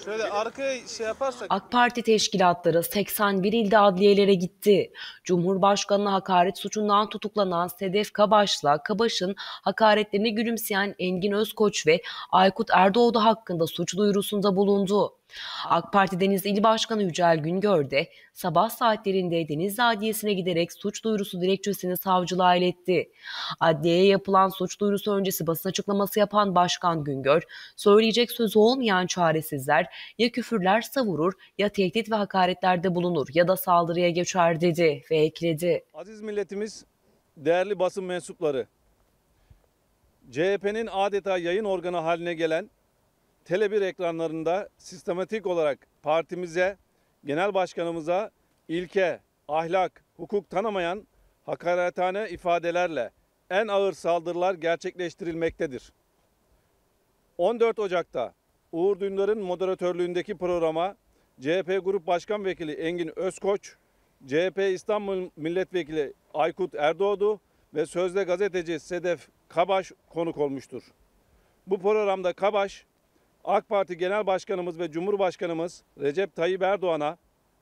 Şöyle arkaya şey yaparsak. AK Parti teşkilatları 81 ilde adliyelere gitti. Cumhurbaşkanına hakaret suçundan tutuklanan Sedef Kabaş'la Kabaş'ın hakaretlerine gülümseyen Engin Özkoç ve Aykut Erdoğdu hakkında suç duyurusunda bulundu. AK Parti Denizli İl Başkanı Yücel Güngör de sabah saatlerinde Denizli Adliyesi'ne giderek suç duyurusu dilekçesini savcılığa iletti. Adliyeye yapılan suç duyurusu öncesi basın açıklaması yapan Başkan Güngör, söyleyecek sözü olmayan çaresizler ya küfürler savurur ya tehdit ve hakaretlerde bulunur ya da saldırıya geçer dedi ve ekledi. Aziz milletimiz, değerli basın mensupları, CHP'nin adeta yayın organı haline gelen Tele1 ekranlarında sistematik olarak partimize, genel başkanımıza ilke, ahlak, hukuk tanımayan hakarethane ifadelerle en ağır saldırılar gerçekleştirilmektedir. 14 Ocak'ta Uğur Dündar'ın moderatörlüğündeki programa CHP Grup Başkan Vekili Engin Özkoç, CHP İstanbul Milletvekili Aykut Erdoğdu ve sözde gazeteci Sedef Kabaş konuk olmuştur. Bu programda Kabaş, AK Parti Genel Başkanımız ve Cumhurbaşkanımız Recep Tayyip Erdoğan'a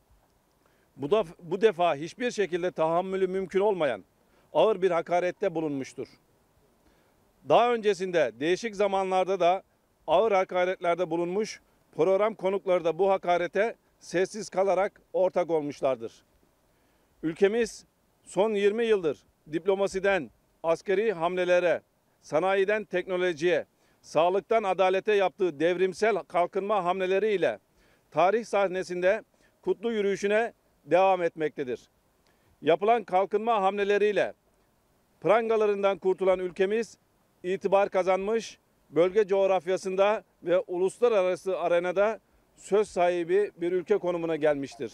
bu defa hiçbir şekilde tahammülü mümkün olmayan ağır bir hakarette bulunmuştur. Daha öncesinde değişik zamanlarda da ağır hakaretlerde bulunmuş, program konukları da bu hakarete sessiz kalarak ortak olmuşlardır. Ülkemiz son 20 yıldır diplomasiden askeri hamlelere, sanayiden teknolojiye, sağlıktan adalete yaptığı devrimsel kalkınma hamleleriyle tarih sahnesinde kutlu yürüyüşüne devam etmektedir. Yapılan kalkınma hamleleriyle prangalarından kurtulan ülkemiz itibar kazanmış, bölge coğrafyasında ve uluslararası arenada söz sahibi bir ülke konumuna gelmiştir.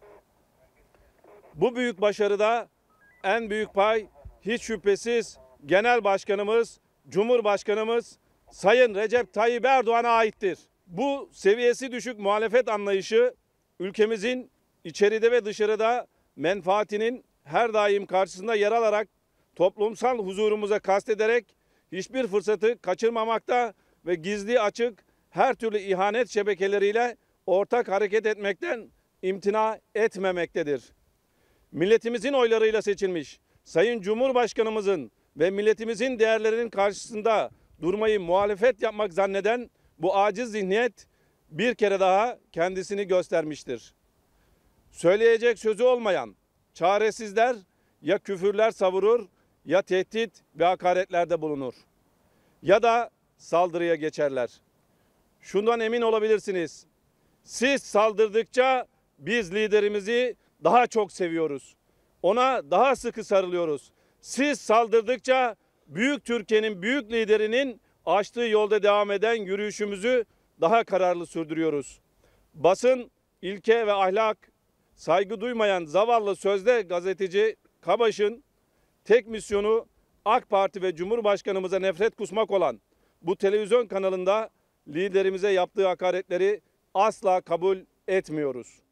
Bu büyük başarıda en büyük pay hiç şüphesiz Genel Başkanımız, Cumhurbaşkanımız Sayın Recep Tayyip Erdoğan'a aittir. Bu seviyesi düşük muhalefet anlayışı ülkemizin içeride ve dışarıda menfaatinin her daim karşısında yer alarak toplumsal huzurumuza kastederek hiçbir fırsatı kaçırmamakta ve gizli açık her türlü ihanet şebekeleriyle ortak hareket etmekten imtina etmemektedir. Milletimizin oylarıyla seçilmiş Sayın Cumhurbaşkanımızın ve milletimizin değerlerinin karşısında durmayı muhalefet yapmak zanneden bu aciz zihniyet bir kere daha kendisini göstermiştir. Söyleyecek sözü olmayan çaresizler ya küfürler savurur ya tehdit ve hakaretlerde bulunur ya da saldırıya geçerler. Şundan emin olabilirsiniz. Siz saldırdıkça biz liderimizi daha çok seviyoruz. Ona daha sıkı sarılıyoruz. Siz saldırdıkça büyük Türkiye'nin büyük liderinin açtığı yolda devam eden yürüyüşümüzü daha kararlı sürdürüyoruz. Basın, ilke ve ahlak, saygı duymayan zavallı sözde gazeteci Kabaş'ın tek misyonu AK Parti ve Cumhurbaşkanımıza nefret kusmak olan bu televizyon kanalında liderimize yaptığı hakaretleri asla kabul etmiyoruz.